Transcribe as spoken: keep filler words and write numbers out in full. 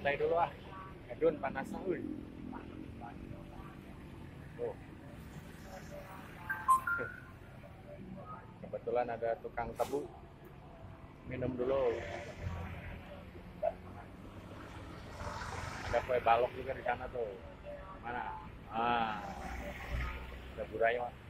santai dulu ah. Edun panas euy. Tuh. Kebetulan ada tukang tebu. Minum dulu. Ada kue balok juga di sana tuh. Mana? Ah. Ada Buraima.